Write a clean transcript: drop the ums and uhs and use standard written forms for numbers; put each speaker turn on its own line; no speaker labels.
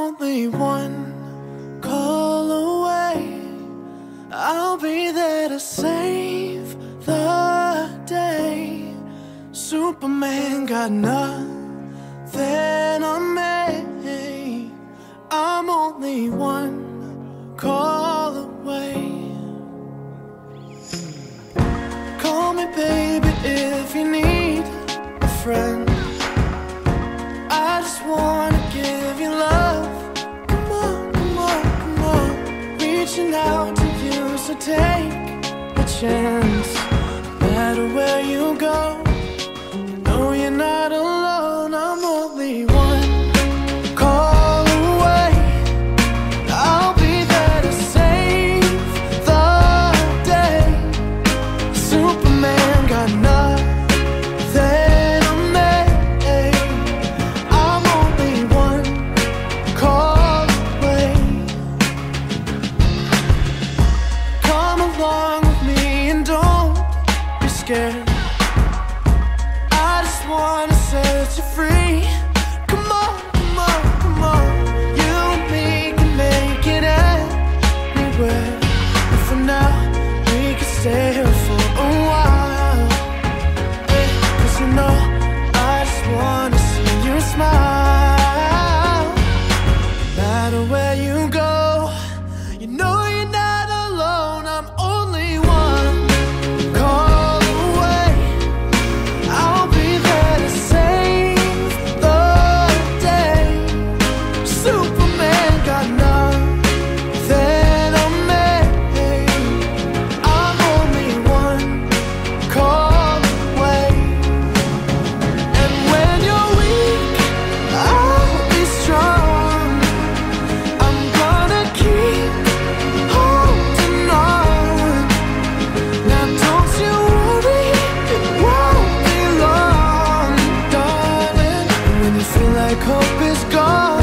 only one call away. I'll be there to save the day. Superman got nothing on me. I'm only one call away. Call me baby if you need a friend. I just wanna give you love. Come on, come on, come on. Reaching out to you, so take a chance. No matter where you go, you know you're not alone. I'm only one call away. I'll be there to save the day. Superman got nothing on me. I'm only one call away. Come along with me and don't be scared. I just wanna set you free. Come on, come on, come on. You and me can make it anywhere. And for now, we can stay here for a while. Hey, 'cause you know, I just wanna see you smile. No matter where you go, you know you're not alone. I'm only one call away. I'll be there to save the day. Superman got nothing on me. I'm only one call away. And when you're weak, I'll be strong. I'm gonna keep holding on. Now don't you worry, it won't be long, darling. And when you feel like hope is gone,